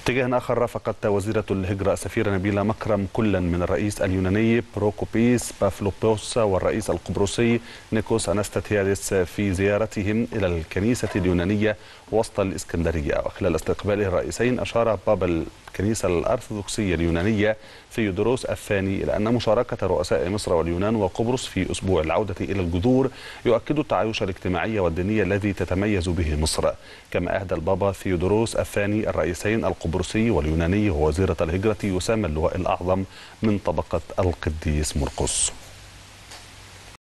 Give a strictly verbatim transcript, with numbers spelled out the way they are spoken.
اتجاه آخر رافقت وزيرة الهجرة السفيرة نبيلة مكرم كلا من الرئيس اليوناني بروكوبيس بافلوبوس والرئيس القبرصي نيكوس أناستاتياديس في زيارتهم إلى الكنيسة اليونانية وسط الإسكندرية. وخلال استقباله الرئيسين أشار بابا الكنيسة الأرثوذكسية اليونانية ثيودوروس الثاني إلى أن مشاركة رؤساء مصر واليونان وقبرص في أسبوع العودة إلى الجذور يؤكد التعايش الاجتماعي والديني الذي تتميز به مصر. كما أهدى البابا ثيودوروس الثاني الرئيسين القبرصي واليوناني ووزيرة الهجرة يسامى اللواء الأعظم من طبقة القديس مرقس.